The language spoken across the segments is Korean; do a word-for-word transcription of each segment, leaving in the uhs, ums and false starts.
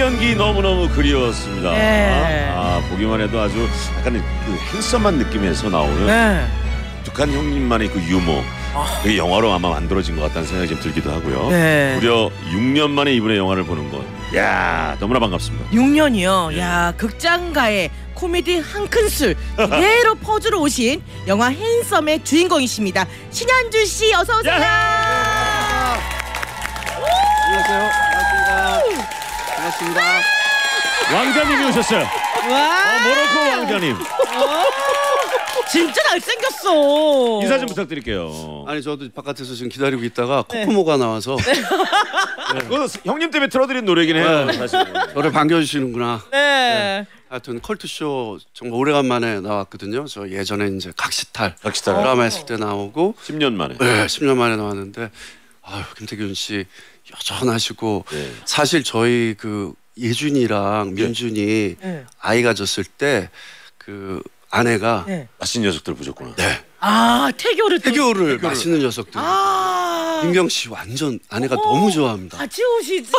연기 너무너무 그리웠습니다. 네. 아, 보기만 해도 아주 약간 그 핸섬한 느낌에서 나오는 네. 북한 형님만의 그 유머, 아. 그게 영화로 아마 만들어진 것 같다는 생각이 좀 들기도 하고요. 네. 무려 육 년 만에 이번에 영화를 보는 것, 야 너무나 반갑습니다. 육 년이요. 네. 야, 극장가의 코미디 한 큰술 그대로 퍼주러 오신 영화 핸섬의 주인공이십니다. 신현주 씨, 어서 오세요. 안녕하세요. 반갑습니다. 반갑습니다. 왕자님이 오셨어요. 와, 어, 모로코 왕자님. 진짜 잘생겼어. 인사 좀 부탁드릴게요. 아니 저도 바깥에서 지금 기다리고 있다가 네. 코코모가 나와서 그거 형님 때문에 틀어드린 노래긴 해요. 네. 사실. 저를 반겨주시는구나. 네. 하여튼 컬투쇼 정말 오래간만에 나왔거든요. 저 예전에 이제 각시탈 각시탈. 드라마 했을 때 나오고 십 년 만에. 네, 십 년 만에 나왔는데 아유, 김태균 씨 여전하시고 네. 사실 저희 그 예준이랑 민준이 네. 아이 가졌을 때 그 아내가 네. 맛있는 녀석들 보셨구나. 네. 아, 태교를 또. 태교를 맛있는 녀석들. 아. 민경 씨 완전 아내가 오, 너무 좋아합니다. 같이 오시지.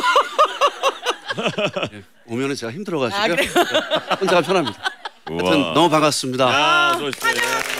네, 오면은 제가 힘들어가지고 아, 그래요? 혼자가 편합니다. 하여튼 우와. 너무 반갑습니다. 아, 어서 오십시오.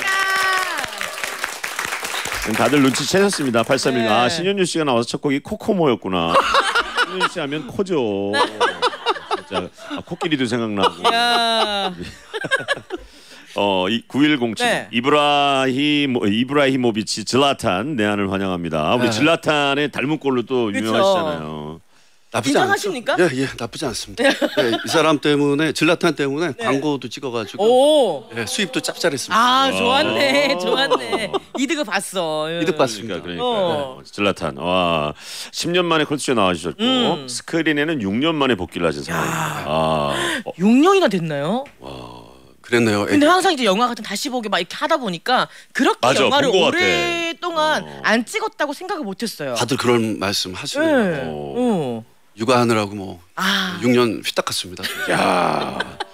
다들 눈치채셨습니다. 팔삼일. 네. 아, 신현주 씨가 나와서 첫 곡이 코코모였구나. 신현주 씨 하면 코죠. 진짜 아, 코끼리도 생각나고. 야. 어, 이 구일공칠 네. 이브라힘 이브라히모비치 질라탄 내한을 환영합니다. 우리 네. 질라탄의 닮은 꼴로 또 그쵸. 유명하시잖아요. 나쁘지 긴장하십니까? 않죠? 예, 예, 나쁘지 않습니다. 예, 이 사람 때문에 질라탄 때문에 네. 광고도 찍어가지고 오. 예, 수입도 짭짤했습니다. 아, 좋았네. 오. 좋았네. 이득을 봤어. 이득 봤습니다. 그러니까, 그러니까. 어. 질라탄. 와, 십 년 만에 컬투쇼에 나와주셨고 음. 스크린에는 육 년 만에 복귀를 하신 상황입니다. 아, 어, 육 년이나 됐나요? 그랬네요. 근데 항상 이제 영화 같은 다시 보기 막 이렇게 하다 보니까 그렇게 맞아, 영화를 본것 같아. 오랫동안 어. 안 찍었다고 생각을 못했어요. 다들 그런 말씀 네. 하시네요. 어. 육아하느라고 뭐 아. 육 년 휘딱 갔습니다. 야,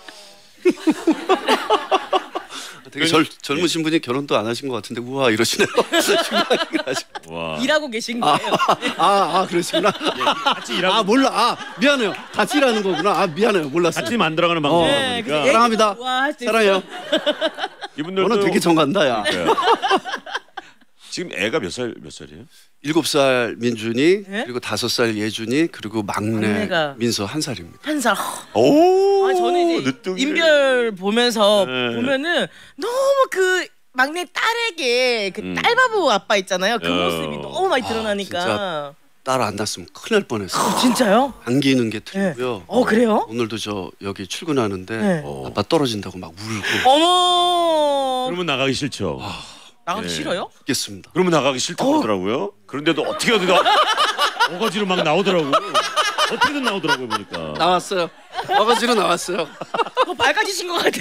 되게 젊, 젊으신 분이 결혼도 안 하신 것 같은데 우와 이러시네요. 와. 일하고 계신 아, 거예요. 아, 아 그러시구나. 같이 일하고 아 몰라. 아 미안해요. 같이 일하는 거구나. 아 미안해요. 몰랐어요. 같이 만들어가는 방송이다 네, 보니까 그래서 사랑합니다. 와, 할수 있어요. 사랑해요. 이분들도 너는 되게 정간다 야. 네. 지금 애가 몇 살 몇 살이에요? 일곱 살 민준이 네? 그리고 다섯 살 예준이 그리고 막내 막내가. 민서 한 살입니다. 한 살. 오, 아, 저는 이제 늦둥이를. 인별 보면서 네. 보면은 너무 그 막내 딸에게 그 음. 딸바보 아빠 있잖아요. 그 어. 모습이 너무 많이 아, 드러나니까. 진짜. 딸 안 낳았으면 큰일 날 뻔했어요. 진짜요? 안기는 게 틀리고요. 네. 어, 그래요? 오늘도 저 여기 출근하는데 네. 어. 아빠 떨어진다고 막 울고 어머. 그러면 나가기 싫죠. 나가기 네. 싫어요? 죽겠습니다. 그러면 나가기 싫다고 하더라고요. 그런데도 어떻게 어디 나 어거지로 막 나오더라고. 어떻게든 나오더라고요 보니까. 나왔어요. 아버지로 나왔어요. 뭐 밝아지신 것 같은데.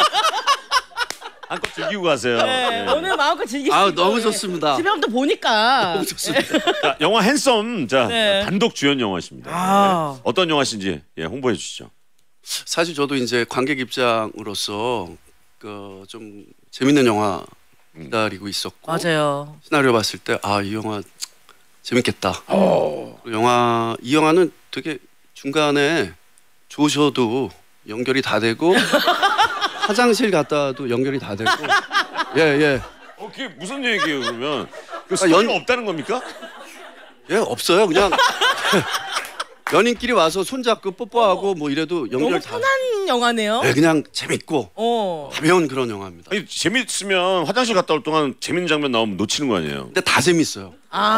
한껏 즐기고 가세요. 네, 네. 오늘 마음껏 즐기시고. 아 너무 좋습니다. 집에 오면 또 보니까. 너무 좋습니다. 자, 영화 핸섬 자 네. 단독 주연 영화십니다. 아. 네. 어떤 영화신지 예, 홍보해 주시죠. 사실 저도 이제 관객 입장으로서 그 좀 재밌는 영화 기다리고 있었고 맞아요. 시나리오 봤을 때 아 이 영화 재밌겠다. 어. 그 영화 이 영화는 되게 중간에 조셔도 연결이 다 되고 화장실 갔다 와도 연결이 다 되고 예 예. 어, 그게 무슨 얘기예요 그러면? 그 아, 스토리가 연- 없다는 겁니까? 예 없어요 그냥 연인끼리 와서 손잡고 뽀뽀하고 뭐 이래도 너무 연결 다. 편한 영화네요. 예, 그냥 재밌고 어. 가벼운 그런 영화입니다. 아니 재밌으면 화장실 갔다 올 동안 재밌는 장면 나오면 놓치는 거 아니에요? 근데 다 재밌어요.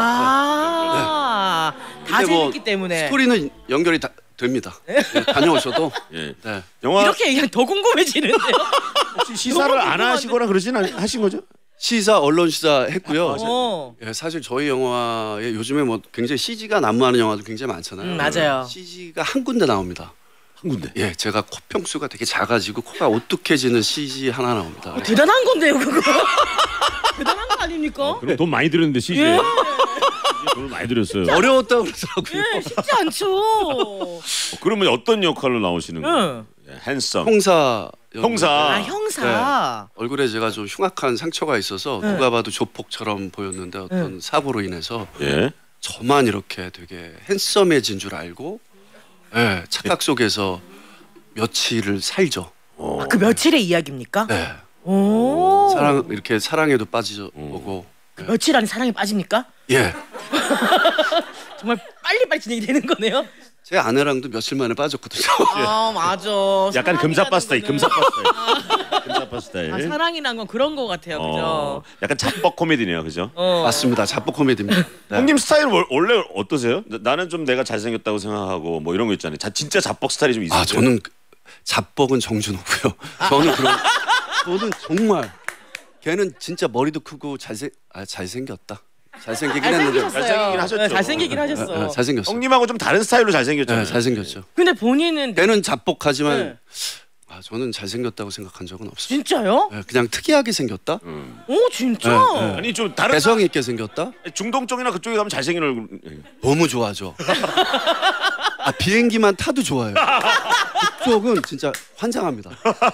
아. 다 근데 뭐 재밌기 때문에. 스토리는 연결이 다 됩니다. 예, 다녀오셔도 예. 네. 영화 이렇게 얘기하면 더 궁금해지는데요. 혹시 시사를 너무 안 궁금한데. 하시거나 그러진 않, 하신 거죠? 시사 언론 시사 했고요. 어. 예, 사실 저희 영화에 요즘에 뭐 굉장히 씨지가 난무하는 영화도 굉장히 많잖아요. 음, 맞아요. 씨지가 한 군데 나옵니다. 한 군데. 예, 제가 코 평수가 되게 작아지고 코가 오뚝해지는 씨지 하나 나옵니다. 어, 대단한 건데요, 그거. 대단한 거 아닙니까? 그럼 돈 많이 들였는데 씨지. 예. 돈을 많이 들였어요. 어려웠다고 그러더라고요. 예, 쉽지 않죠. 어, 그러면 어떤 역할로 나오시는 거예요? 응. 예, 핸섬. 형사. 형사. 아, 형사. 얼굴에 제가 좀 흉악한 상처가 있어서 네. 누가 봐도 조폭처럼 보였는데 어떤 사고로 인해서 예. 저만 이렇게 되게 핸섬해진 줄 알고 예, 착각 속에서 며칠을 살죠. 어. 아, 그 며칠의 이야기입니까? 네. 오. 사랑 이렇게 사랑에도 빠지고 그 며칠 안에 사랑에 빠집니까? 예. 정말 빨리빨리 진행이 되는 거네요. 제 아내랑도 며칠 만에 빠졌거든요. 아 맞아. 약간 금사빠 스타일, 금사빠 스타일. 금사빠 스타일. 아, 사랑이란 건 그런 거 같아요, 어, 그죠? 약간 잡벅 코미디네요, 그죠? 어. 맞습니다. 자뻑 코미디입니다. 네. 형님 스타일 월- 원래 어떠세요? 나- 나는 좀 내가 잘생겼다고 생각하고 뭐 이런 거 있잖아요. 자, 진짜 잡벅 스타일이 좀 있어요. 아 저는 그- 자뻑은 정준호고요. 저는 그런 저는 정말 걔는 진짜 머리도 크고 잘생 아 잘생겼다. 잘생기긴 했는데 잘생기셨어요. 잘생기긴 하셨죠. 네, 잘생기긴 예, 하셨어. 예, 잘생겼어. 형님하고 좀 다른 스타일로 잘생겼잖아요. 네, 잘생겼죠. 근데 본인은 걔는 자뻑하지만 네. 아, 저는 잘생겼다고 생각한 적은 없어요. 진짜요? 예, 그냥 특이하게 생겼다. 오 진짜? 네, 네. 아니 좀 다른 개성 있게 생겼다. 중동 쪽이나 그쪽에 가면 잘생긴 얼굴. 너무 좋아하죠. 아 비행기만 타도 좋아요. 그쪽은 진짜 환장합니다.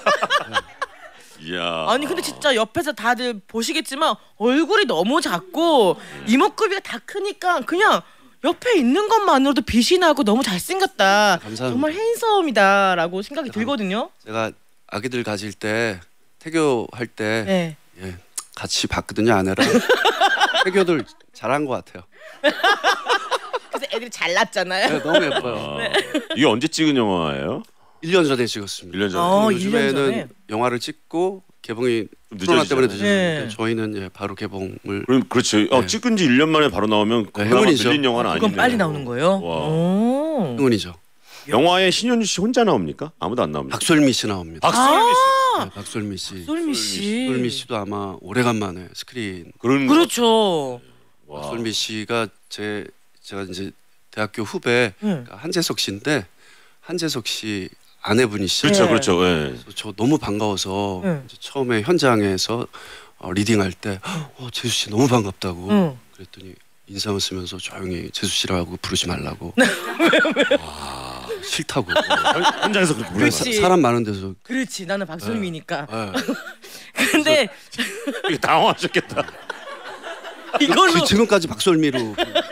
이야. 아니 근데 진짜 옆에서 다들 보시겠지만 얼굴이 너무 작고 이목구비가 다 크니까 그냥 옆에 있는 것만으로도 빛이 나고 너무 잘생겼다. 감사합니다. 정말 핸섬이다라고 생각이 들거든요. 제가 아기들 가질 때 태교할 때 네. 예, 같이 봤거든요 아내랑. 태교들 잘한 것 같아요. 그래서 애들이 잘났잖아요. 네, 너무 예뻐요. 아, 이게 언제 찍은 영화예요? 일 년 전에 찍었습니다. 일 년 전에. 어, 근데 일 년 전에. 요즘에는 영화를 찍고 개봉이 좀 코로나 때문에 늦어지잖아요. 늦어졌는데 네. 저희는 예, 바로 개봉을 그럼 그렇죠. 어, 네. 찍은 지 일 년 만에 바로 나오면 그나마 행운이죠. 밀린 영화는 그건 아니네요. 빨리 나오는 거예요? 와. 오. 행운이죠. 영화에 신현주 씨 혼자 나옵니까? 아무도 안 나옵니까? 박솔미 씨 나옵니다. 박솔미 씨. 네, 박솔미 씨. 솔미 씨. 박솔미 씨도 아마 오래간만에 스크린. 그런 거. 그렇죠. 와. 박솔미 씨가 제 제가 이제 대학교 후배 응. 그러니까 한재석 씨인데 한재석 씨 아내분이시죠. 그렇죠, 네. 그렇죠. 예. 그래서 저 너무 반가워서 응. 이제 처음에 현장에서 어, 리딩할 때 어, 재수 씨 너무 반갑다고 응. 그랬더니 인상을 쓰면서 조용히 재수 씨라고 부르지 말라고. 와, 싫다고. 현장에서 그렇게 원래 불렀어. 사, 그렇지. 사람 많은 데서. 그렇지. 나는 박솔미니까. 예. 근데 되게 당황하셨겠다. 이걸로 그 지금까지 박솔미로.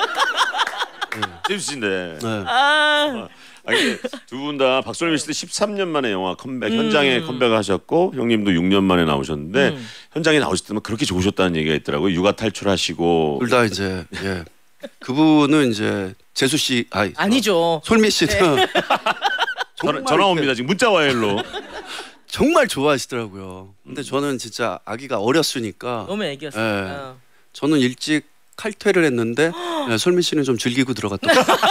재수 씨인데. 네. 아. 두 분 다 박솔미 씨도 십삼 년 만에 영화 컴백 현장에 컴백하셨고 형님도 육 년 만에 나오셨는데 음. 현장에 나오실 때면 그렇게 좋으셨다는 얘기가 있더라고요. 육아 탈출하시고 둘 다 이제 예. 그분은 이제 재수 씨 아니 아니죠. 솔미 씨는 전화, 정말 전화 이렇게 옵니다. 지금 문자 와요 일로. 정말 좋아하시더라고요. 근데 저는 진짜 아기가 어렸으니까 너무 애기였어요. 저는 일찍 칼퇴를 했는데 예, 솔미 씨는 좀 즐기고 들어갔다.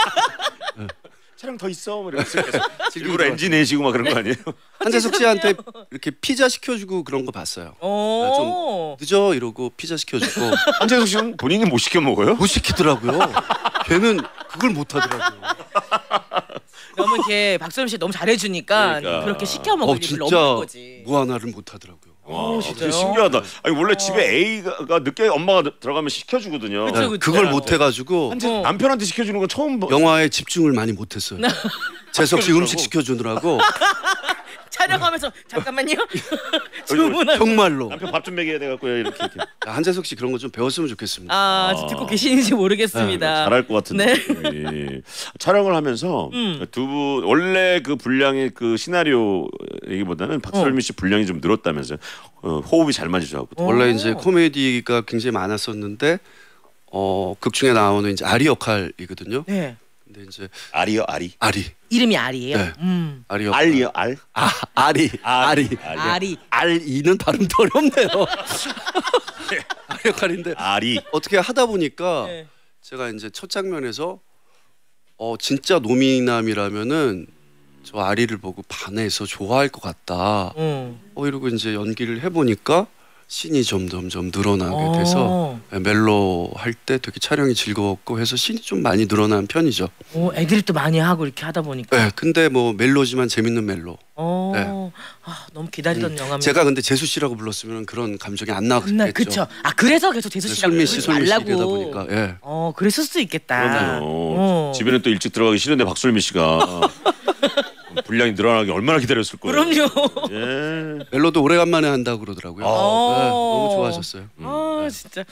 차량 더 있어. 뭐 이러면서 계속 즐기고 일부러 엔진 내시고 막 그런 거 아니에요? 한재석 씨한테 이렇게 피자 시켜주고 그런 거 봤어요. 오. 늦어 이러고 피자 시켜주고 한재석 씨는 본인이 못 시켜 먹어요? 못 시키더라고요. 걔는 그걸 못 하더라고요. 너무 이렇게 박솔미 씨 너무 잘해주니까 그러니까. 그렇게 시켜 어 먹으니 진짜 별로 없는 거지. 뭐 하나를 못 하더라고요. 와, 진짜요? 되게 신기하다. 아니 원래 집에 A가 늦게 엄마가 들어가면 시켜주거든요. 그쵸, 네, 그쵸. 그걸 못 해가지고 한재 어. 남편한테 시켜주는 건 처음 봐. 영화에 집중을 많이 못했어요. 재석 씨 음식 시켜주느라고 촬영하면서 잠깐만요. 주문하고. 정말로 남편 밥 좀 먹여야 돼갖고요 이렇게. 이렇게. 한재석 씨 그런 거 좀 배웠으면 좋겠습니다. 아, 지금 듣고 계시는지 모르겠습니다. 잘할 것 같은 네. 느낌이. 촬영을 하면서 음. 두 분 원래 그 분량의 그 시나리오 얘기보다는 박솔미 씨 분량이 좀 늘었다면서요. 어, 호흡이 잘 맞으셔갖고. 어. 원래 이제 코미디가 굉장히 많았었는데 어, 극 중에 나오는 이제 아리 역할이거든요. 네. 근데 이제 알이요 알이. 아리 이름이 알이에요. 네. 음. 아리 역할. 알이요 알. 아 아리 아리 알이. 알이는 발음도 어렵네요. 아리 역할인데 알이. 어떻게 하다 보니까 네. 제가 이제 첫 장면에서 어 진짜 노미남이라면은 저 아리를 보고 반해서 좋아할 것 같다. 음. 어 이러고 이제 연기를 해보니까 씬이 점점 점 늘어나게 돼서 어. 멜로 할 때 되게 촬영이 즐거웠고 해서 씬이 좀 많이 늘어난 편이죠. 오, 애들이 또 많이 하고 이렇게 하다 보니까. 네, 근데 뭐 멜로지만 재밌는 멜로. 어. 네. 아, 너무 기다리던 영화입니다. 제가 근데 재수 씨라고 불렀으면 그런 감정이 안 나 나겠죠. 그쵸. 아 그래서 계속 재수 씨라고 솔미 씨, 부르지 솔미 씨 말라고. 이러다 보니까 예. 어, 그랬을 수도 있겠다. 그러네요. 어. 집에는 또 일찍 들어가기 싫은데 박솔미 씨가 분량이 늘어나기 얼마나 기다렸을 거예요. 그럼요. 예. 멜로도 오래간만에 한다고 그러더라고요. 아. 네, 어. 너무 좋아하셨어요. 아 진짜.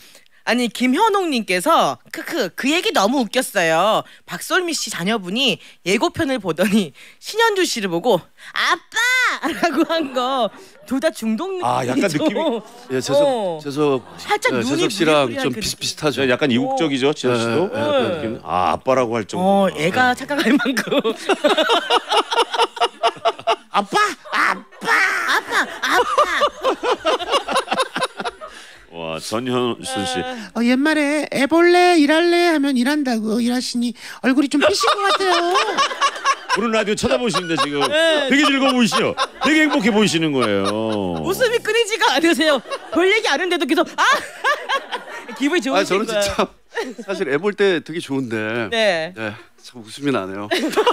아니 김현옥님께서 크크 그 얘기 너무 웃겼어요. 박솔미 씨 자녀분이 예고편을 보더니 신현주 씨를 보고 아빠라고 한 거 둘 다 중독 느낌이죠. 아, 약간 느낌이 예, 재석 어. 재석 살짝 예, 눈이 재석 씨랑 부리부리한 좀 그 비슷비슷하죠. 약간 이국적이죠, 지현 씨도. 네, 약간 네. 느낌. 아, 아빠라고 할 정도. 어, 애가 착각할 만큼. 아빠, 아빠, 아빠, 아빠. 와, 전현순 씨. 어, 옛말에 애볼래 일할래 하면 일한다고 일하시니 얼굴이 좀 피신 것 같아요. 보는 라디오 쳐다보시는데 지금 되게 즐거워 보이시죠? 되게 행복해 보이시는 거예요. 웃음이 끊이지가 않으세요. 별 얘기 아는데도 계속 아 기분이 아 좋으신 저는 거예요. 진짜 사실 애 볼 때 되게 좋은데 네. 네, 참 웃음이 나네요.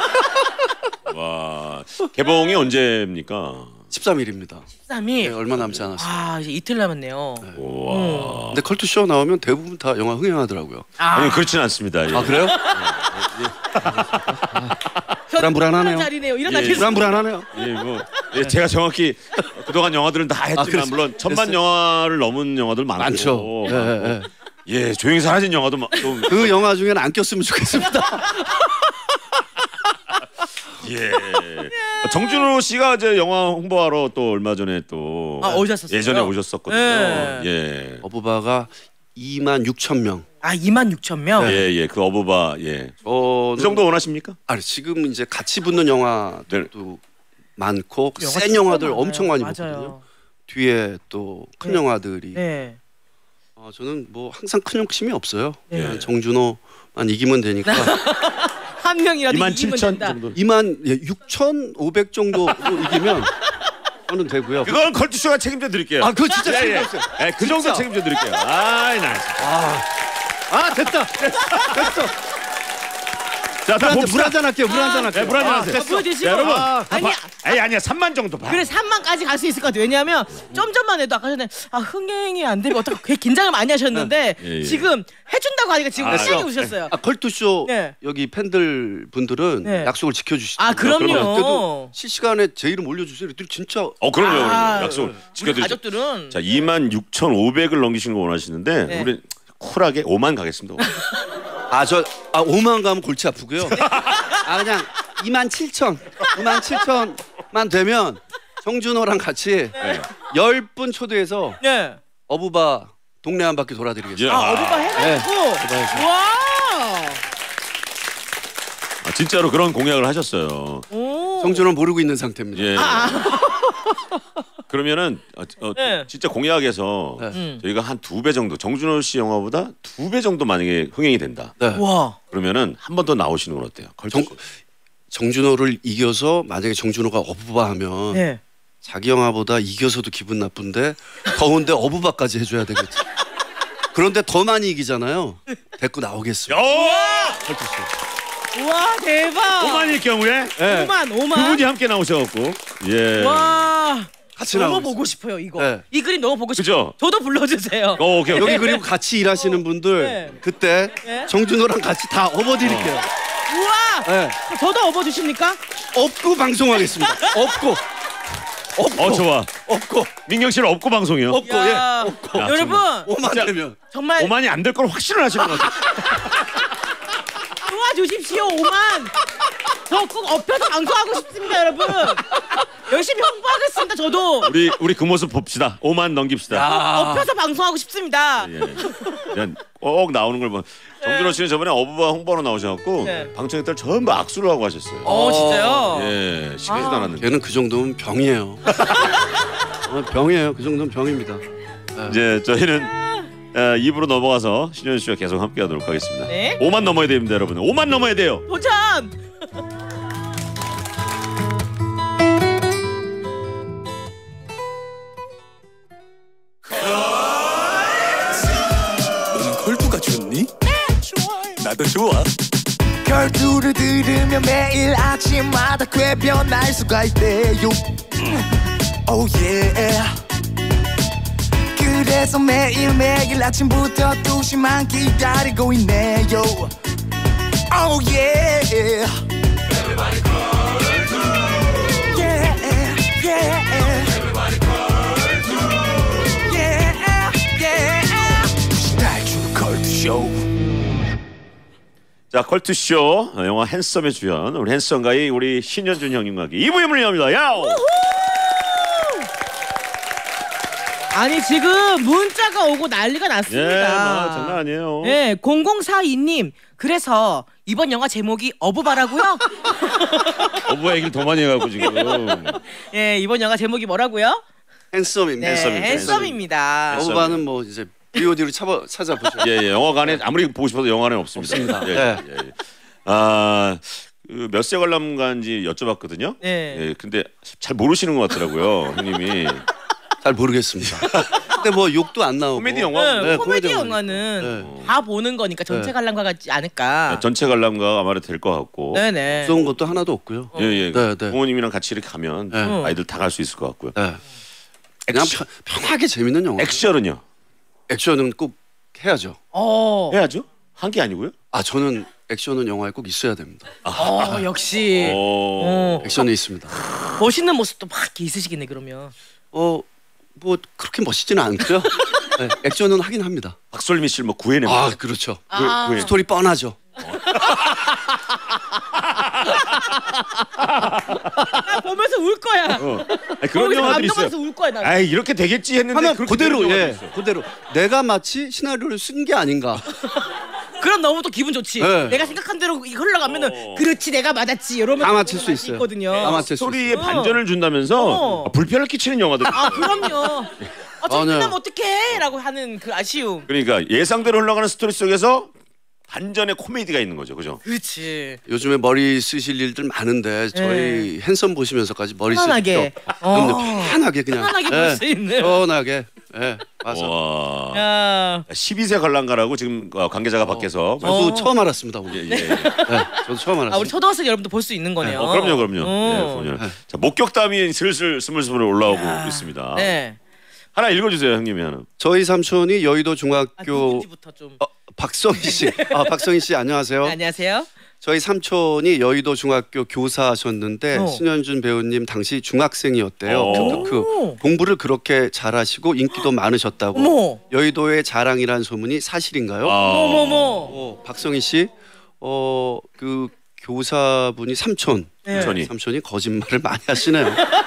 와, 개봉이 언제입니까? 십삼 일입니다. 십삼 일. 네, 얼마 남지 않았어요. 아 이제 이틀 남았네요. 와. 근데 컬투쇼 나오면 대부분 다 영화 흥행하더라고요. 아니 그렇진 않습니다. 예. 아 그래요? 불안불안하네요. 자리네요. 예, 일어나겠습니다. 불안불안하네요. 예, 뭐 예, 제가 정확히 그동안 영화들은 다 했지만 그랬- 물론 천만 그랬어요? 영화를 넘은 영화들 많고 많죠. 예, 예, 예. 예, 조용히 사라진 영화도 막 좀 그 영화 중에는 안 꼈으면 좋겠습니다. 예. 정준호 씨가 이제 영화 홍보하러 또 얼마 전에 또 아, 오셨었어요? 예전에 오셨었거든요. 네. 예. 어부바가 이만 육천 명. 아 이만 육천 명. 예, 예. 그 어부바 예. 어, 그 정도 원하십니까? 아니 지금 이제 같이 붙는 영화들도 많고 영화 센 진짜 영화들 많아요. 엄청 많이 맞아요. 붙거든요. 뒤에 또 큰 네. 영화들이. 네. 어, 저는 뭐 항상 큰 욕심이 없어요. 네. 그냥 정준호만 이기면 되니까. 한 명이라도 이만 이기면 칠천 된다. 정도. 이만 예, 육천오백 정도로 이기면 저는 되고요. 그건 컬투쇼가 책임져 드릴게요. 아, 그거 진짜 예, 예. 책임졌어요. 예, 그 정도 진짜. 책임져 드릴게요. 아이, 나. 아 됐다. 됐어. 자, 다 물 봅시다. 한잔 할게요. 물 한잔 할게요. 네, 물 한잔 하세요. 아, 보여주시고. 자, 여러분. 아, 다 아니야. 봐. 아니 아니야. 삼만 정도 봐. 그래 삼만까지 갈 수 있을 것 같아요. 왜냐하면 좀 전만 해도 아까 전에 아 흥행이 안 되면 어떡해 되게 긴장을 많이 하셨는데 예, 예. 지금 해준다고 하니까 지금 아, 시작이 네. 우셨어요. 아 컬투쇼 네. 여기 팬들 분들은 네. 약속을 지켜주시죠. 아 그럼요. 그때도 실시간에 제 이름 올려주세요. 이들이 진짜 어, 그럼요. 아, 그럼요. 약속 우리 지켜드리죠. 가족들은 자, 이만 육천오백을 넘기신 거 원하시는데 네. 우리 쿨하게 오만 가겠습니다. 아 저 아 오만 가면 골치 아프고요. 아 그냥 이만 칠천, 이만 칠천만 되면 정준호랑 같이 열 분 초대해서 네. 어부바 동네 한 바퀴 돌아드리겠습니다. 아 어부바 해가지고 네. 와. 아, 진짜로 그런 공약을 하셨어요. 오. 정준호 모르고 있는 상태입니다. 예. 그러면은 어, 어, 네. 진짜 공약에서 네. 음. 저희가 한 두 배 정도 정준호 씨 영화보다 두 배 정도 만약에 흥행이 된다. 네. 와. 그러면 한 번 더 나오시는 건 어때요? 정, 정준호를 이겨서 만약에 정준호가 어부바 하면 네. 자기 영화보다 이겨서도 기분 나쁜데 더운데 어부바까지 해줘야 되겠지. 그런데 더 많이 이기잖아요. 데리고 나오겠습니다. 야! 와 대박. 오만일 경우에 네. 오만 오만. 두 분이 함께 나오셔갖고 예. 와. 같이 너무 나오겠습니다. 보고 싶어요 이거. 네. 이 그림 너무 보고 싶어요. 그죠? 저도 불러주세요. 어, 오케이, 오케이. 여기 그리고 같이 일하시는 분들 네. 그때 네. 정준호랑 같이 다 업어드릴게요. 우와. 네. 저도 업어주십니까? 업고 방송하겠습니다. 업고 업고 어, 좋아. 업고 민경 씨는 업고 방송이요. 업고 야. 예 업고 야, 여러분 오만 진짜. 되면 정말 오만이 안 될 걸 확신을 하시는 것 같아요. 도와주십시오 오만. 저 꼭 업혀서 방송하고 싶습니다 여러분. 열심히 홍보하겠습니다 저도. 우리 우리 그 모습 봅시다. 오만 넘깁시다. 업혀서 방송하고 싶습니다. 예. 그냥 꼭 나오는 걸 보. 정준호 씨는 저번에 어부바 홍보로 나오셔갖고 네. 방청객들 전부 악수를 하고 하셨어요. 어 진짜요? 예, 시키지도 아. 않았는데. 걔는 그 정도면 병이에요. 어, 병이에요. 그 정도면 병입니다. 이제 저희는 어, 이 부로 넘어가서 신현 씨와 계속 함께하도록 하겠습니다. 네. 오만 넘어야 됩니다, 여러분. 오만 넘어야 돼요. 도전. 너는 컬투가 좋니? 나도 좋아. 걸투를 들으면 매일 아침마다 꽤 변할 수가 있대요. Oh yeah. 그래서 매일매일 아침부터 두 시만 기다리고 있네요. Oh yeah. Everybody call to. Yeah, yeah. Everybody call to. Yeah, yeah. 날 주는 자, 컬투쇼 영화 핸섬의 주연 우리 핸섬가의 우리 신현준 형님과 함께 이 부에 물려합니다. 야오! 아니 지금 문자가 오고 난리가 예, 났습니다. 뭐, 장난 아니에요. 네, 공공사이 님. 그래서 이번 영화 제목이 어부바라고요? 어부의 얘기를 더 많이 해갖고 지금. 예, 이번 영화 제목이 뭐라고요? 핸섬입니다. 네, 핸섬입니다. 핸섬입니다. 핸섬. 어부바는 뭐 이제 비오디로 찾아 찾아보셔. 예, 예, 영화관에 아무리 보고 싶어도 영화관에 없습니다. 없습니다. 예, 네. 예, 예. 아, 그 몇 세 관람가인지 여쭤봤거든요. 네. 예, 근데 잘 모르시는 것 같더라고요, 형님이. 잘 모르겠습니다. 근데 뭐 욕도 안 나오고. 코미디 영화. 네, 네, 코미디 코미디 영화는 다 보는 거니까 전체 네. 관람가 같지 않을까. 전체 관람가가 아마도 될 것 같고. 네네. 무서운 것도 하나도 없고요. 예, 예. 네, 네. 부모님이랑 같이 이렇게 가면 네. 아이들 다 갈 수 있을 것 같고요. 네. 그냥 액션. 편, 편하게 재밌는 영화. 액션은요? 액션은 꼭 해야죠. 어, 해야죠? 한 게 아니고요? 아 저는 액션은 영화에 꼭 있어야 됩니다. 어, 역시. 어. 어, 액션이 있습니다. 멋있는 모습도 막 이렇게 있으시겠네 그러면. 어 뭐 그렇게 멋있지는 않고요. 네, 액션은 하긴 합니다. 박솔미 씨를 뭐 구해내면 아 그렇죠. 아. 구해. 스토리 뻔하죠. 나 보면서 울 거야. 어. 아니, 그런 거기서 영화들이 감동하면서 있어요. 울 거야 나. 아이 이렇게 되겠지 했는데 하면 그렇게 그대로 되는 예 영화도 있어요. 그대로 내가 마치 시나리오를 쓴 게 아닌가. 그럼 너무 또 기분 좋지. 네. 내가 생각한 대로 이거 흘러가면은 어. 그렇지 내가 맞았지. 이러면 다 맞힐 수 있어요. 있거든요. 다 맞힐 수 스토리에 있어요. 반전을 준다면서 어. 불편을 끼치는 영화들. 아 그럼요. 아, 저 아, 네. 끝나면 어떡해?라고 하는 그 아쉬움. 그러니까 예상대로 흘러가는 스토리 속에서 반전의 코미디가 있는 거죠, 그죠? 그렇지. 요즘에 머리 쓰실 일들 많은데 저희 핸섬 보시면서까지 머리 쓰실 편안하게. 때 그럼요. 어. 편하게 그냥 편안하게 예, 볼 수 있는. 편하게 예 맞아. 와. 야. 십이 세 관람가라고 지금 관계자가 밖에서 저도 어. 처음 알았습니다 오늘. 예, 예. 네, 저도 처음 알았어요. 아 우리 초등학생 여러분도 볼 수 있는 거네요. 어, 그럼요, 그럼요. 어. 예, 그럼요. 자, 목격담이 슬슬 스물스물 올라오고 야. 있습니다. 네. 하나 읽어주세요, 형님이 하나. 저희 삼촌이 여의도 아, 중학교 누군지부터 좀. 어, 박성희 씨, 아 박성희 씨 안녕하세요. 네, 안녕하세요. 저희 삼촌이 여의도 중학교 교사하셨는데 어. 신현준 배우님 당시 중학생이었대요. 어. 크크크. 공부를 그렇게 잘하시고 인기도 많으셨다고. 어머. 여의도의 자랑이란 소문이 사실인가요? 아. 어머머. 어, 박성희 씨, 어 그 교사분이 삼촌. 네. 삼촌이. 삼촌이 거짓말을 많이 하시네요.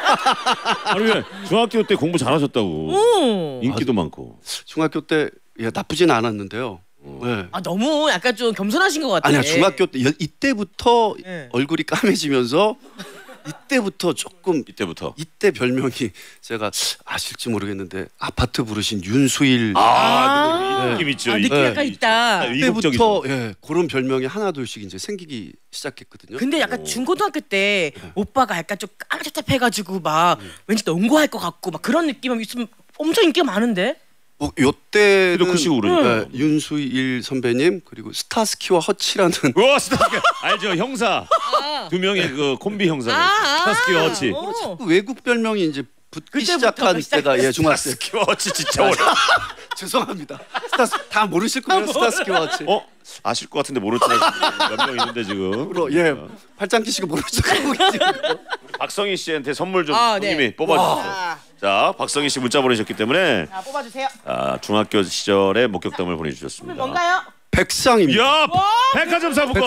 아니 왜 중학교 때 공부 잘하셨다고. 오. 인기도 많고. 중학교 때 예, 나쁘진 않았는데요. 네. 아 너무 약간 좀 겸손하신 것 같아. 아니야 중학교 때 여- 이때부터 네. 얼굴이 까매지면서 이때부터 조금 이때부터. 이때 별명이 제가 아실지 모르겠는데 아파트 부르신 윤수일 아, 아. 느낌 있죠. 아, 느낌 네. 약간 있다. 이국적이죠. 때부터 예, 그런 별명이 하나둘씩 이제 생기기 시작했거든요. 근데 약간 중고등학교 때 오빠가 약간 좀 까무잡잡해가지고 막 왠지 농구할 것 같고 막 그런 느낌이 있으면 엄청 인기가 많은데. 뭐 요때는 키도 크시고 그러니까. 예, 윤수일 선배님 그리고 스타스키와 허치라는 우와 스타스키 알죠 형사 아. 두 명의 그 콤비 형사 아, 아. 스타스키 허치 어. 외국 별명이 이제 붙기 그때부터 시작한 시작했어요. 때가 예 중학생. 스타스키 허치 진짜 어려 죄송합니다. 스타스 다 모르실 거예요 스타스키와 허치. 어 아실 것 같은데 모르는 몇명 있는데 지금 그러, 예 팔짱 끼시고 모르는 척하고 계시고. 박성희 씨한테 선물 좀 아, 네. 형님이 뽑아주세요. 아. 자 박성희 씨 문자 보내셨기 때문에 자 뽑아주세요. 아, 중학교 시절의 목격담을 보내주셨습니다. 뭔가요? 백상입니다. 야 백화점 상품권.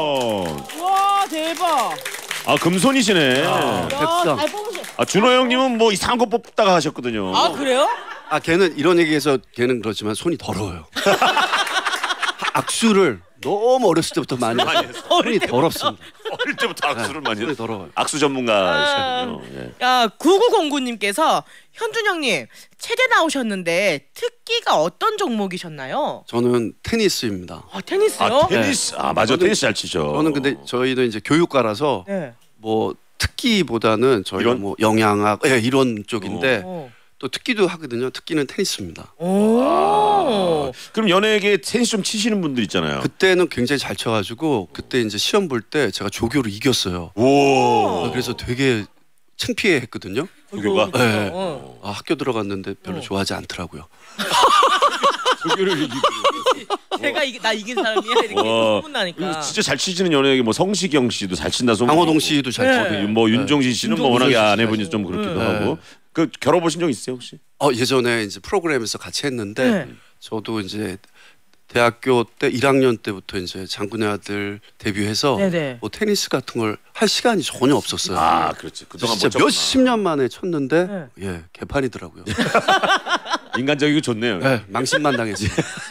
와 대박. 아 금손이시네. 야, 백상. 잘 뽑으셨. 아 준호 형님은 뭐 이상한 거 뽑다가 하셨거든요. 아 그래요? 아 걔는 이런 얘기해서 걔는 그렇지만 손이 더러워요. 악수를 너무 어렸을 때부터 많이 많이 했어요. 했어요. 손이 더럽습니다. 어릴 때부터 악수를 많이 손이 했어요. 더러워요. 악수 전문가시군요. 예. 야 구구공구님께서 현준 형님 체대 나오셨는데 특기가 어떤 종목이셨나요? 저는 테니스입니다. 아 테니스요? 아 테니스 아 맞아 저는- 테니스 잘 치죠. 저는 근데 저희는 이제 교육과라서 네. 뭐 특기보다는 저희가 이론? 뭐 영양학 예, 이런 쪽인데 어. 또 특기도 하거든요. 특기는 테니스입니다. 오. 그럼 연예계 테니스 좀 치시는 분들 있잖아요. 그때는 굉장히 잘 쳐가지고 그때 이제 시험 볼 때 제가 조교를 이겼어요. 오. 그래서 되게 창피해했거든요. 조교가 그거, 네. 어. 아, 학교 들어갔는데 별로 어. 좋아하지 않더라고요. 조교를 이기고. 제가 이기, 나 이긴 사람이야 이렇게 와. 소문나니까. 진짜 잘 치시는 연예계 뭐 성시경 씨도 잘 친다 소문. 강호동 씨도 잘 네. 쳐요. 그 뭐 윤종신 씨는 뭐 윤종신 워낙에 씨 아내분이 잘 좀 그렇기도 네. 하고. 그 결혼보신 적 있으세요 혹시? 어, 예전에 이제 프로그램에서 같이 했는데 네. 저도 이제 대학교 때 일 학년 때부터 이제 장군의 아들 데뷔해서 네네. 뭐 테니스 같은 걸 할 시간이 전혀 없었어요. 아, 그렇지. 그동안 진짜 못 몇십 년 만에 쳤는데 네. 예 개판이더라고요. 인간적이고 좋네요. 예, 망신만 당했지.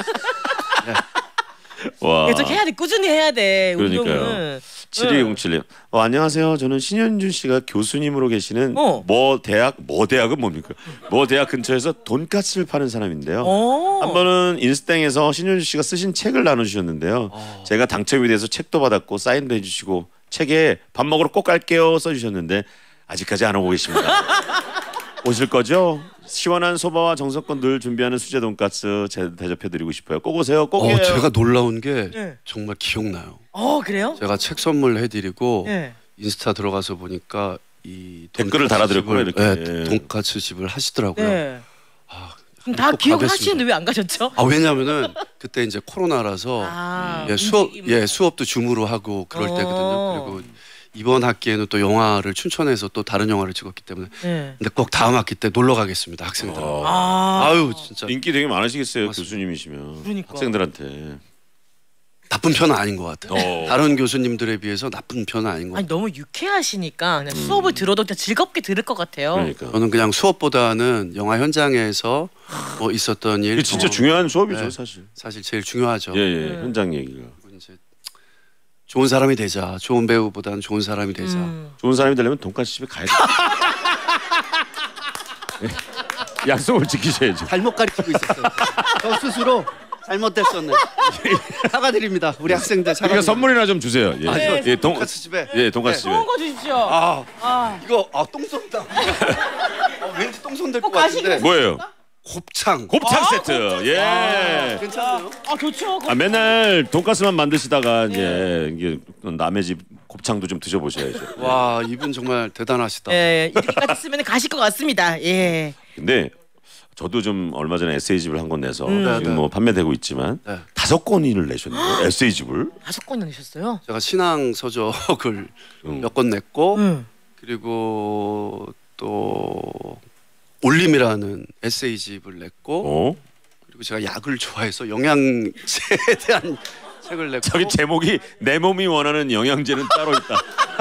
와. 계속 해야 돼. 꾸준히 해야 돼. 그러니까요. 운동은. 칠이공칠님. 어, 안녕하세요. 저는 신현준 씨가 교수님으로 계시는 어. 뭐 대학 뭐 대학은 뭡니까? 뭐 대학 근처에서 돈까스를 파는 사람인데요. 어. 한 번은 인스땡에서 신현준 씨가 쓰신 책을 나눠주셨는데요. 어. 제가 당첨이 돼서 책도 받았고 사인도 해주시고 책에 밥 먹으러 꼭 갈게요 써주셨는데 아직까지 안 오고 계십니다. 오실 거죠? 시원한 소바와 정성껏 늘 준비하는 수제 돈가스 대접해드리고 싶어요. 꼭 오세요. 꼭 어, 해요. 제가 놀라운 게 네. 정말 기억나요. 어 그래요? 제가 책 선물해드리고 네. 인스타 들어가서 보니까 이 댓글을 돈가스 달아드렸구나, 집을, 이렇게. 네, 돈가스 집을 하시더라고요. 네. 아, 그럼 다 꼭 기억을 가겠습니다. 하시는데 왜 안 가셨죠? 아 왜냐면은 그때 이제 코로나라서 아, 예, 수업 움직임. 예 수업도 줌으로 하고 그럴 어. 때거든요. 그리고 이번 학기에는 또 영화를 춘천에서 또 다른 영화를 찍었기 때문에 네. 근데 꼭 다음 학기 때 놀러 가겠습니다 학생들. 어. 아, 아유 진짜 인기 되게 많으시겠어요. 맞습니다. 교수님이시면. 그러니까. 학생들한테. 나쁜 편은 아닌 것 같아요. 어. 다른 교수님들에 비해서 나쁜 편은 아닌 것 아니 같아요. 너무 유쾌하시니까 그냥 수업을 들어도 그냥 즐겁게 들을 것 같아요. 그러니까. 저는 그냥 수업보다는 영화 현장에서 뭐 있었던 일 이게 진짜 경험, 중요한 수업이죠, 네. 사실. 사실 제일 중요하죠. 예, 예. 현장 얘기가. 그리고 이제 좋은 사람이 되자. 좋은 배우보다는 좋은 사람이 되자. 음. 좋은 사람이 되려면 돈까스 집에 가야 돼. 예. 약속을 지키셔야죠. 잘못 가르치고 있었어요. 저 스스로 잘못됐었네. 사과드립니다. 우리 학생들 그러니까 사과드립니다. 선물이나 좀 주세요. 예, 네. 예, 돈, 돈가스 집에 예, 돈가스 집에. 좋은 거 주십시오. 아 아, 이거 아똥 쏜다. 어, 왠지 똥 손댈 것 꼭 가시긴 같은데. 뭐예요? 곱창. 곱창 아, 세트. 예. 괜찮아요? 아 좋죠. 아, 맨날 돈가스만 만드시다가 이제 이게 남의 집 곱창도 좀 드셔보셔야죠. 와 이분 정말 대단하시다. 예, 이렇게까지 쓰면 가실 것 같습니다. 예. 근데 저도 좀 얼마 전에 에세이집을 한 권 내서 음. 지금 네, 네. 뭐 판매되고 있지만 네. 다섯 권을 내셨네요. 에세이집을. 다섯 권이나 내셨어요? 제가 신앙 서적을 음. 몇 권 냈고 응. 그리고 또 올림이라는 에세이집을 냈고 어? 그리고 제가 약을 좋아해서 영양제에 대한 책을 냈고 저기 제목이 내 몸이 원하는 영양제는 따로 있다.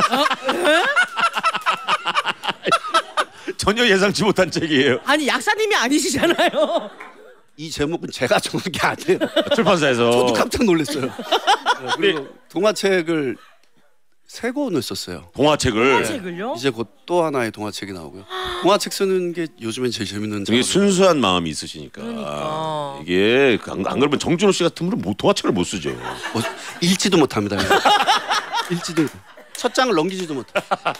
전혀 예상치 못한 책이에요. 아니 약사님이 아니시잖아요. 이 제목은 제가 적은 게 아니에요. 출판사에서. 저도 깜짝 놀랐어요. 네, 그리고 동화책을 세 권을 썼어요. 동화책을. 책을요? 이제 곧 또 하나의 동화책이 나오고요. 동화책 쓰는 게 요즘엔 제일 재밌는 되게 작업이에요. 순수한 마음이 있으시니까. 그러니까. 이게 안, 안 그러면 정준호 씨 같은 분은 뭐 동화책을 못 쓰죠. 뭐, 읽지도 못합니다. 읽지도 못- 첫 장을 넘기지도 못해.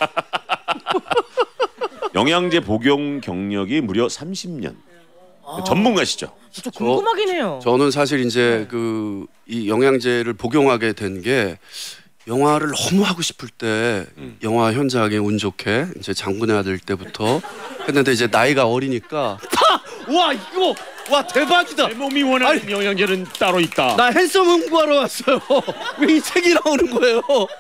영양제 복용 경력이 무려 삼십 년. 전문가시죠. 저 궁금하긴 해요. 저는 사실 이제 그 이 영양제를 복용하게 된 게 영화를 너무 하고 싶을 때 음. 영화 현장에 운 좋게 이제 장군의 아들 때부터 했는데 이제 나이가 어리니까 와 이거 와 대박이다. 내 몸이 원하는 영양제는 따로 있다. 나 핸섬 홍보하러 왔어요. 왜 이 책이 나오는 거예요?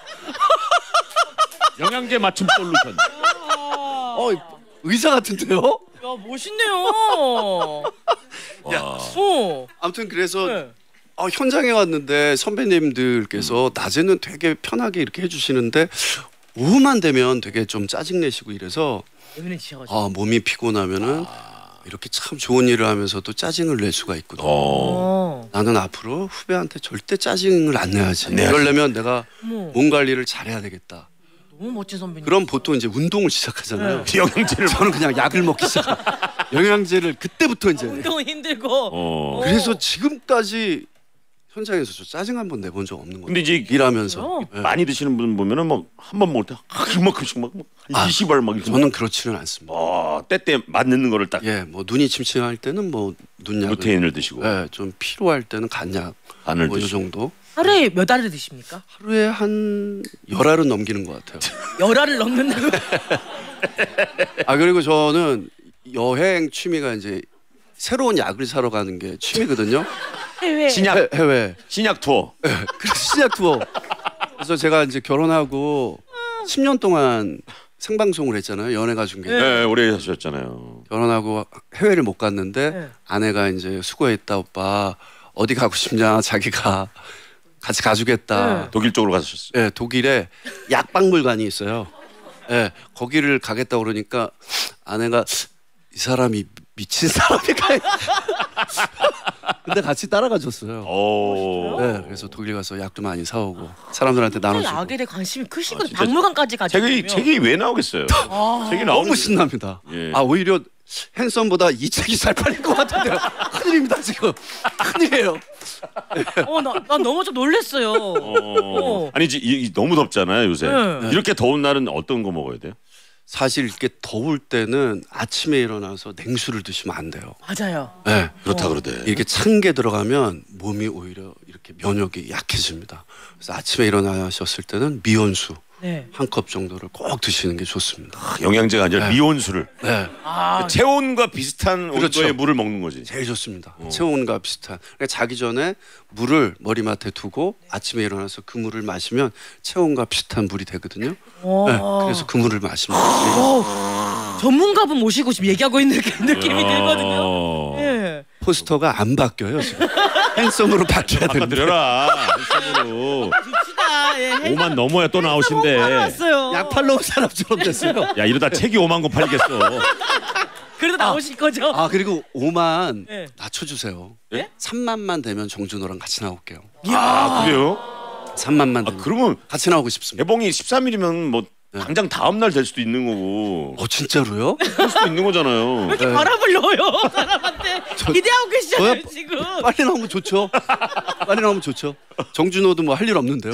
영양제 맞춤 솔루션. 어 의사 같은데요? 야 멋있네요. 야. 어. 아무튼 그래서 네. 어, 현장에 왔는데 선배님들께서 낮에는 되게 편하게 이렇게 해주시는데 오후만 되면 되게 좀 짜증 내시고 이래서 예민해 지셔가지고. 아 몸이 피곤하면은 이렇게 참 좋은 일을 하면서도 짜증을 낼 수가 있구나. 어. 어. 나는 앞으로 후배한테 절대 짜증을 안 내야지. 내야지. 그러려면 내가 어머, 몸 관리를 잘해야 되겠다. 너무 멋진 선배님. 그럼 보통 이제 운동을 시작하잖아요. 영양제를. 저는 그냥 약을 먹기 시작. 영양제를 그때부터 이제. 운동은 힘들고. 어. 그래서 지금까지 현장에서 저 짜증 한 번 내본 적 없는 거예요. 근데 이제 일하면서. 그래요? 예. 많이 드시는 분 보면은 뭐 한 번 먹을 때 이만큼씩 막 아, 이십 알 막 이렇게. 저는 그렇지는 않습니다. 어, 때때 맞는 거를 딱 예, 뭐 눈이 침침할 때는 뭐 눈약을. 루테인을 드시고 예, 좀 피로할 때는 간약. 안을 뭐 이 드시고. 정도. 하루에 몇 알을 드십니까? 하루에 한 열 알은 넘기는 것 같아요. 열 알을 넘는다고? 아 그리고 저는 여행 취미가 이제 새로운 약을 사러 가는 게 취미거든요. 해외. 신약 해, 해외. 신약 투어. 그래서 신약 투어. 그래서 제가 이제 결혼하고 십 년 동안 생방송을 했잖아요. 연애가 중계. 네, 오래 하셨잖아요. 결혼하고 해외를 못 갔는데 네. 아내가 이제 수고했다 오빠 어디 가고 싶냐 자기가 같이 가주겠다. 네. 독일 쪽으로 가셨어요. 예, 독일에 약박물관이 있어요. 예, 거기를 가겠다 그러니까 아내가 이 사람이 미친 사람이가. 근데 같이 따라가 줬어요. 오. 네, 그래서 독일 가서 약도 많이 사오고 사람들한테 나눠주고. 약에 대해 관심이 크시거든요. 아, 진짜 박물관까지 가지고. 책이 책이 왜 나오겠어요? 책이 나오는 너무 신납니다. 예. 아 오히려 핸섬보다 이 책이 잘 팔릴 것 같은데요. 큰일입니다 지금. 큰일이에요. 어, 나, 난 너무 좀 놀랬어요. 어. 아니 이, 이, 너무 덥잖아요 요새. 네. 이렇게 더운 날은 어떤 거 먹어야 돼요? 사실 이렇게 더울 때는 아침에 일어나서 냉수를 드시면 안 돼요. 맞아요. 네. 그렇다 그러대. 이렇게 찬 게 들어가면 몸이 오히려 이렇게 면역이 약해집니다. 그래서 아침에 일어나셨을 때는 미온수 네. 한 컵 정도를 꼭 드시는 게 좋습니다. 영양제가 아니라 네. 미온수를. 네. 아, 체온과 비슷한 그렇죠. 온도의 물을 먹는 거지. 제일 좋습니다. 체온과 비슷한. 그러니까 자기 전에 물을 머리맡에 두고 아침에 일어나서 그 물을 마시면 체온과 비슷한 물이 되거든요. 어. 네, 그래서 그 물을 마시면 돼요. 전문가분 모시고 지금 얘기하고 있는 그 느낌이 야. 들거든요. 예. 포스터가 안 바뀌어요 지금. 핸섬으로 바뀌어야 되는데. 바꿔드려라. 일상으로. 줍시다. 예. 오만 넘어야 또 나오신대. 나왔어요. 약 팔러 온 사람처럼 됐어요. 야 이러다 책이 오만 권 팔리겠어. 그래도 나오실 거죠? 아 그리고 오만 네. 낮춰주세요. 예? 삼만만 되면 정준호랑 같이 나올게요. 아 그래요? 삼만만 아 되면 그러면 같이 나오고 싶습니다. 개봉이 십삼 일이면 뭐 당장 다음 날 될 수도 있는 거고. 어 진짜로요? 그럴 수도 있는 거잖아요. 왜 이렇게 바람을 넣어요? 사람한테 기대하고 계시잖아요 저야- 지금. 빨리 나오면 좋죠. 빨리 나오면 좋죠. 정준호도 뭐 할 일 없는데요.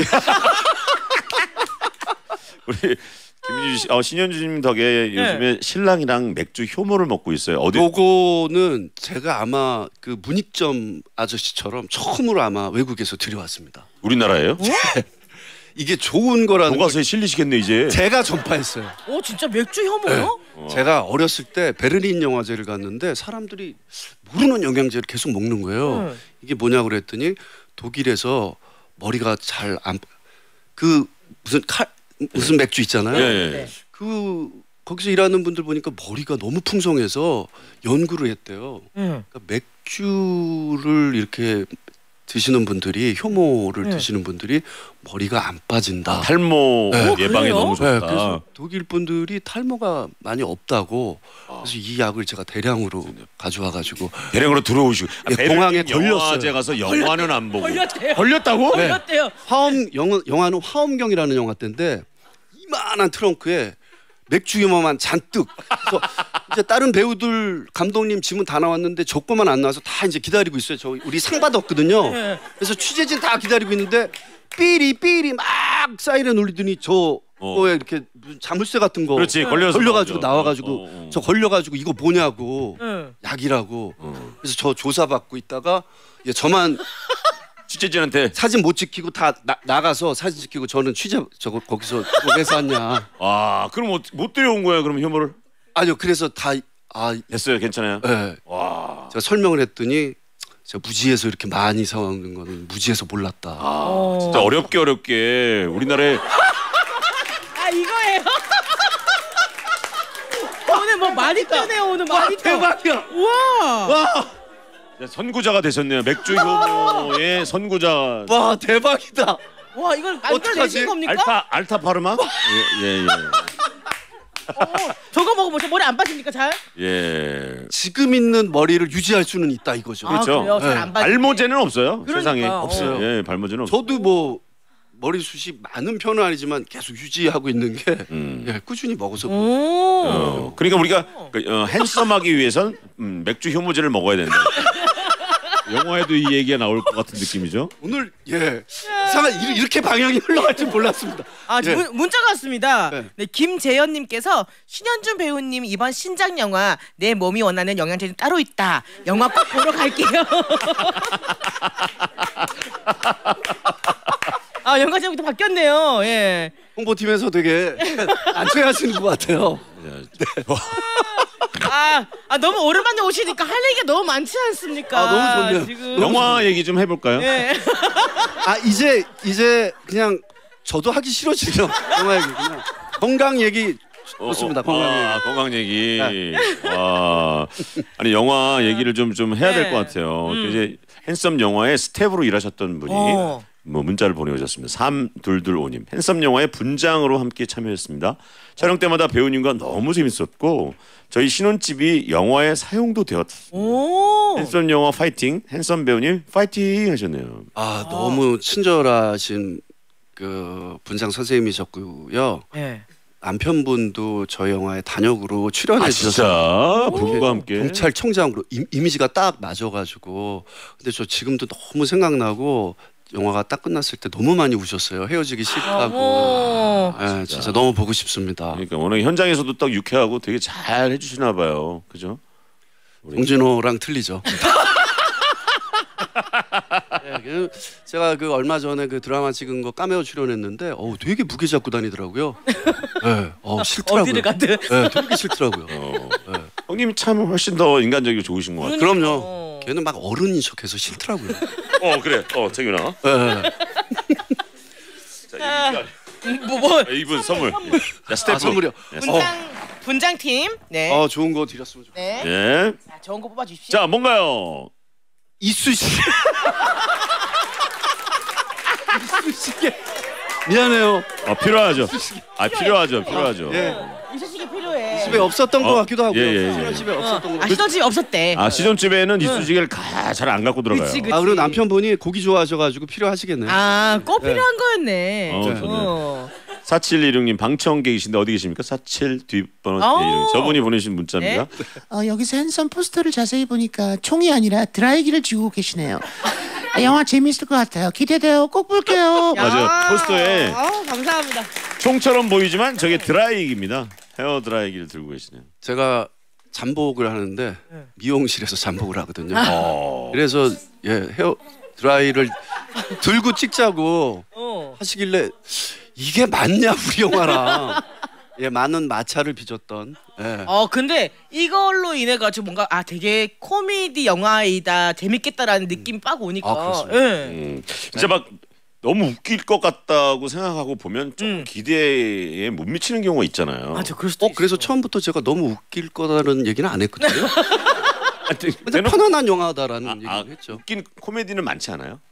우리 김민주 씨, 어, 신현주님 덕에 요즘에 신랑이랑 맥주 효모를 먹고 있어요. 어디? 요거는 제가 아마 그 문익점 아저씨처럼 처음으로 아마 외국에서 들여왔습니다. 우리나라예요? 이게 좋은 거라는 걸 교과서에 실리시겠네 이제. 제가 전파했어요. 오 진짜 맥주 혐오요? 제가 어렸을 때 베를린 영화제를 갔는데 사람들이 모르는 영양제를 계속 먹는 거예요. 네. 이게 뭐냐고 그랬더니 독일에서 머리가 잘 안 그 무슨 칼 무슨 맥주 있잖아요. 예, 예. 네. 그 거기서 일하는 분들 보니까 머리가 너무 풍성해서 연구를 했대요. 응. 그러니까 맥주를 이렇게 드시는 분들이 효모를 네. 드시는 분들이 머리가 안 빠진다. 탈모 네. 예방에 어, 너무 좋다. 네, 그래서 독일 분들이 탈모가 많이 없다고 그래서 이 약을 제가 대량으로 가져와 가지고 대량으로 들어오시고 아, 예, 베를린 공항에 걸렸어요. 영화제 가서 영화는 안 보고 걸렸대요. 걸렸다고? 네. 걸렸대요. 화엄 영화, 영화는 화엄경이라는 영화 때인데 이만한 트렁크에 맥주 유머만 잔뜩. 그래서 이제 다른 배우들 감독님 지문 다 나왔는데 저 거만 안 나와서 다 이제 기다리고 있어요. 저 우리 상 받았거든요. 네. 그래서 취재진 다 기다리고 있는데 삐리 삐리 막 사이렌 울리더니 저 어. 거에 이렇게 무슨 자물쇠 같은 거 그렇지, 걸려서 걸려가지고 나오죠. 나와가지고 어, 어, 어. 저 걸려가지고 이거 뭐냐고 응. 약이라고. 어. 그래서 저 조사 받고 있다가 예, 저만 취재진한테 사진 못 찍히고 다 나, 나가서 사진 찍히고 저는 취재 저거 거기서 왜 샀냐. 아 그럼 못, 못 들여온 거야 그럼 효모를? 아니요 그래서 다 아 됐어요 괜찮아요? 예. 와. 제가 설명을 했더니 제가 무지에서 이렇게 많이 사오는 거는 무지에서 몰랐다. 아, 진짜 어렵게 어렵게 우리나라에 아 이거예요? 오늘 뭐 많이 뜨네요 오늘 많이 떠. 대박이야. 우와. 와, 선구자가 되셨네요. 맥주 효모의 선구자. 와 대박이다. 와 이걸 어떡하지? 만들어내신 겁니까? 알타 알타 파르마? 예, 예, 어, 저거 먹으면 저 머리 안 빠집니까 잘? 예. 예. 지금 있는 머리를 유지할 수는 있다 이거죠. 그렇죠. 아, 그래요? 네. 잘안 빠지. 발모제는 없어요. 그러니까, 세상에 어. 없어요. 예, 발모제는 없어요. 저도 뭐 머리숱이 많은 편은 아니지만 계속 유지하고 있는 게 음. 예, 꾸준히 먹어서 오. 어, 그러니까 우리가 그, 어, 핸섬하기 위해선 음, 맥주 효모제를 먹어야 된다. 영화에도 이 얘기가 나올 것 같은 느낌이죠. 오늘 예 이상한 이- 이렇게 방향이 흘러갈 줄 몰랐습니다. 아, 예. 문, 문자가 왔습니다. 네. 네, 김재현님께서 신현준 배우님 이번 신작 영화 내 몸이 원하는 영양제는 따로 있다. 영화 꼭 보러 갈게요. 아, 영화 제목도 바뀌었네요. 예. 홍보팀에서 되게 안좋아하시는 것 같아요. 아, 아 너무 오랜만에 오시니까 할 얘기가 너무 많지 않습니까? 아, 너무 좋네요. 지금. 영화 얘기 좀 해볼까요? 예. 아 이제 이제 그냥 저도 하기 싫어지죠. 영화 얘기 그냥 건강 얘기 좋습니다. 어, 건강 얘기. 아, 건강 얘기. 와. 아니 영화 얘기를 좀 좀 해야 될 네. 것 같아요. 그 이제 핸섬 영화의 스텝으로 일하셨던 분이 어. 뭐 문자를 보내오셨습니다. 삼이이오님 핸섬 영화의 분장으로 함께 참여했습니다. 촬영 때마다 배우님과 너무 재밌었고 저희 신혼집이 영화에 사용도 되었습니다. 오. 핸섬 영화 파이팅, 핸섬 배우님 파이팅 하셨네요. 아 너무 친절하신 그 분장 선생님이셨고요. 네. 남편분도 저희 영화에 단역으로 출연해 아 주셔서 진짜 부부가 함께. 경찰청장으로 이, 이미지가 딱 맞아가지고 근데 저 지금도 너무 생각나고 영화가 딱 끝났을 때 너무 많이 우셨어요. 헤어지기 싫다고. 오. 예, 진짜 너무 보고 싶습니다. 그러니까 워낙 현장에서도 딱 유쾌하고 되게 잘 해주시나 봐요. 그죠? 우리. 홍진호랑 틀리죠. 네, 그 제가 그 얼마 전에 그 드라마 찍은 거 카메오 출연했는데 어우 되게 무게 잡고 다니더라고요. 네, 어 싫더라고요. 어디를 가든. 네, 되게 싫더라고요. 어. 네. 형님이 참 훨씬 더 인간적이고 좋으신 것 같아요. 그럼요. 걔는 막 어른인 척해서 싫더라고요. 어 그래. 어 재균아. 네. 자 뭐 뭐. 이분, 이분 선물. 자 스태프. 아, 선물이요. 네, 분장 분장팀. 네. 어 좋은 거 드렸으면 좋겠어요. 네. 예. 자, 좋은 거 뽑아 주십시오. 자 뭔가요? 이쑤시. 이쑤시개. 미안해요. 아 필요하죠. 아 필요하죠. 필요하죠. 예. 이쑤시개 필요해. 집에 없었던 어? 것 같기도 하고요. 예, 예, 예. 신혼 집에 없었던 거. 아, 시도집이 없었대. 아 시존집에는 이쑤시개를 잘 안 갖고 들어가요. 그치, 그치. 아 그리고 남편분이 고기 좋아하셔가지고 필요하시겠네요. 아, 꼭 필요한 거였네. 어, 네. 어. 사칠일육님 방청객 계신데 어디 계십니까? 사칠 뒷번호 어. 이름. 저분이 보내신 문자입니다. 어, 여기서 핸섬 포스터를 자세히 보니까 총이 아니라 드라이기를 쥐고 계시네요. 아, 영화 재밌을 것 같아요. 기대돼요. 꼭 볼게요. 야. 맞아요. 포스터에 아우, 감사합니다. 총처럼 보이지만 저게 드라이기입니다. 헤어 드라이기를 들고 계시네요. 제가 잠복을 하는데 미용실에서 잠복을 하거든요. 어. 그래서 예 헤어 드라이를 들고 찍자고 어. 하시길래 이게 맞냐 우리 영화랑 예 많은 마찰을 빚었던. 예. 어, 근데 이걸로 인해 가지고 뭔가 아, 되게 코미디 영화이다. 재밌겠다라는 느낌이 빡 오니까. 아, 그렇습니다. 예. 음, 진짜 막 너무 웃길 것 같다고 생각하고 보면 좀 음. 기대에 못 미치는 경우가 있잖아요. 맞아. 그럴 수도 어 있어. 그래서 처음부터 제가 너무 웃길 거다는 얘기는 안 했거든요. 아, 되- 근데 대놓고- 편안한 영화다라는 아, 얘기를 아, 했죠. 웃긴 코미디는 많지 않아요?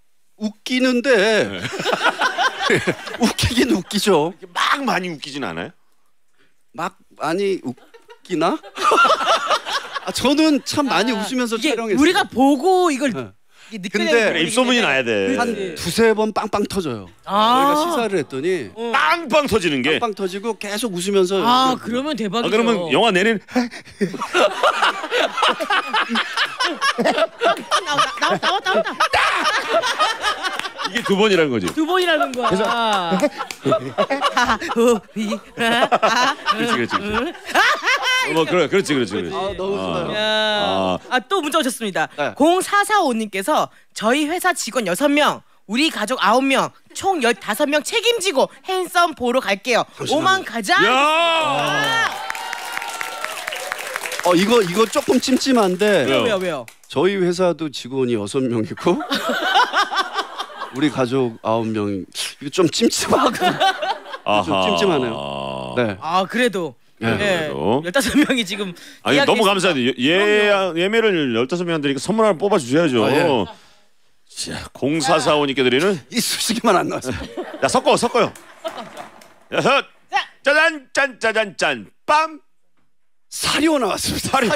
웃기는데 웃기긴 웃기죠. 막 많이 웃기진 않아요? 막 많이 웃기나? 아, 저는 참 많이 웃으면서 이게 촬영했어요. 우리가 보고 이걸 네. 이게 느껴야 근데 되는 그래, 입소문이 나야 돼. 한 두세 번 빵빵 터져요. 아. 저희가 시사를 했더니 빵빵 터지는 게. 빵빵 터지고 계속 웃으면서 아, 그러면 대박이죠. 아, 그러면 영화 내린 나왔다, 나왔다, 나왔다, 나왔다. 이게 두 번이라는 거지. 두 번이라는 거야. 하우이 하. 그렇지, 그렇지, 그렇지. 어, 뭐 그래, 그렇지, 그렇지, 그렇지. 아, 너무 좋아요. 야. 아, 또 문자 오셨습니다. 네. 공사사오님께서 저희 회사 직원 여섯 명, 우리 가족 아홉 명, 총 열다섯 명 책임지고 핸섬 보러 갈게요. 오만 가자. 야! 어 이거 이거 조금 찜찜한데 왜요? 왜요, 왜요? 저희 회사도 직원이 여섯 명이고 우리 가족 아홉 명 이거 좀 찜찜하거든요. 좀 찜찜하네요. 네. 아, 그래도. 네. 예. 그래도. 열다섯 명이 지금 아니 이야기 너무 있으니까. 감사해요. 예 예매를 열다섯 명한테니까 선물 하나 뽑아 주셔야죠. 아, 예. 자, 공사사오님께 드리는 이 수식이만 안 나왔어요. 야 섞어 섞어요. 여섯 짜잔 짠 짜잔 짠 빰. 사료 나왔습니다. 사료.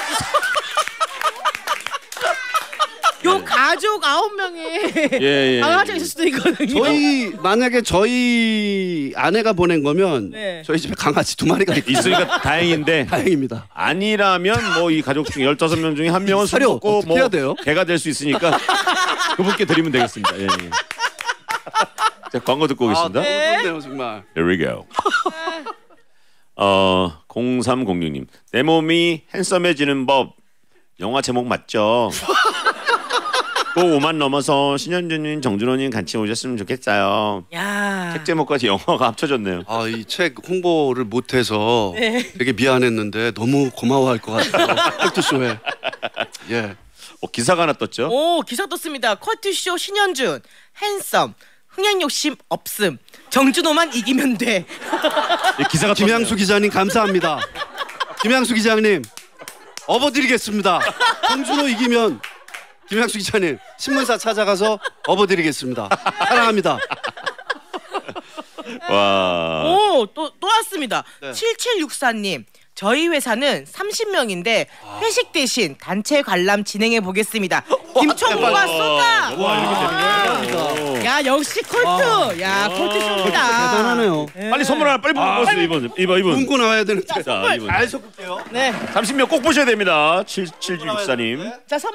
요 가족 아홉 명이 예, 예. 강아지가 있을 수도 있거든요. 저희 만약에 저희 아내가 보낸 거면 네. 저희 집에 강아지 두 마리가 있 있으니까 다행인데 다행입니다. 아니라면 뭐 이 가족 중 열다섯 명 중에 한 명은 술 사료 먹고 어떻게 뭐 해야 돼요? 개가 될 수 있으니까 그분께 드리면 되겠습니다. 예, 예. 자, 광고 듣고 오겠습니다. 아, 너무 좋네요 정말. Here we go. 어, 공삼공육님 내 몸이 핸섬해지는 법 영화 제목 맞죠? 꼭 오만 넘어서 신현주님, 정준호님 같이 오셨으면 좋겠어요. 야. 책 제목까지 영화가 합쳐졌네요. 아 이 책 홍보를 못해서 네. 되게 미안했는데 너무 고마워할 것 같아요. 컬투쇼에. 예. 어, 기사가 하나 떴죠? 오, 기사 떴습니다. 컬투쇼 신현준, 핸섬, 흥행 욕심 없음. 정준호만 이기면 돼. 이 기사가 김양수 기자님 감사합니다. 김양수 기자님 업어드리겠습니다. 정준호 이기면 김양수 기자님 신문사 찾아가서 업어드리겠습니다. 사랑합니다. 와. 오, 또, 또 왔습니다. 네. 칠칠육사님. 저희 회사는 삼십 명인데 회식 대신 단체 관람 진행해 보겠습니다. 김총무가 쏜다. 와, 이렇게 되는 거예요. 야, 역시 콜트. 야, 콜트 쏩니다. 대단하네요. 빨리 선물 하나 빨리 보세요. 이번 이번 이번. 끊고 나와야 되는데. 자, 이번. 잘 섞을게요. 네. 삼십 명 꼭 보셔야 됩니다. 칠칠육사님. 자, 선물.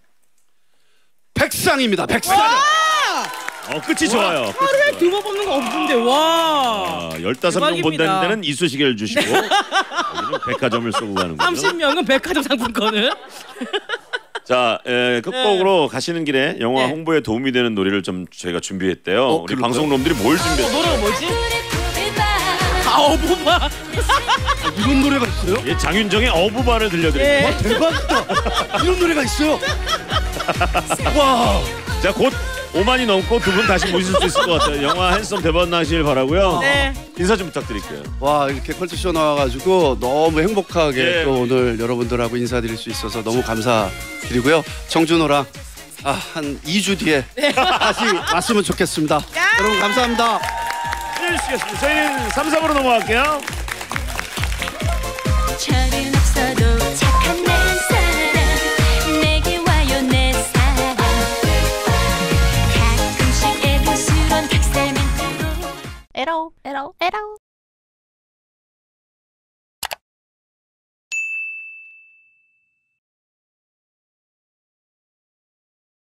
백상입니다. 백상. 와! 어, 끝이 좋아요. 하루에 두 번 뽑는 거 없는데. 와. 아, 열다섯 명 대박입니다. 본다는 데는 이쑤시개를 주시고 여기는 백화점을 쏘고 가는 거죠. 삼십 명은 백화점 상품권을. 자, 에, 끝곡으로 가시는 길에 영화 네. 홍보에 도움이 되는 노래를 좀 저희가 준비했대요. 어, 우리 그럴까요? 방송놈들이 뭘 준비했어요? 노래가 뭐지? 아, 어부바. 이런 노래가 있어요? 예, 장윤정의 어부바를 들려드립니다. 네. 대박이다. 이런 노래가 있어요. 와. 자, 곧 오만이 넘고 두 분 다시 모실 수 있을 것 같아요. 영화 핸섬 대박 나시길 바라고요. 네. 인사 좀 부탁드릴게요. 와, 이렇게 컬투쇼 나와가지고 너무 행복하게 예. 또 오늘 여러분들하고 인사드릴 수 있어서 너무 감사드리고요. 정준호랑 아, 한 이 주 뒤에 다시 왔으면 좋겠습니다. 여러분 감사합니다. 해주시겠습니다. 저희는 삼, 사부로 넘어갈게요. 철은 없어도 착한 내 사랑 내게 와요 내 사랑 가끔씩 애도스런 닭살 멘트로 에러 에러 에러